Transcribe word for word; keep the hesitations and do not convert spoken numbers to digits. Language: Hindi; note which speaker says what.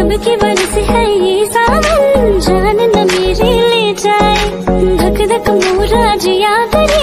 Speaker 1: अब की बरस है ये सावन, जान न मेरी ले जाए, धक धक मोरा जिया करे।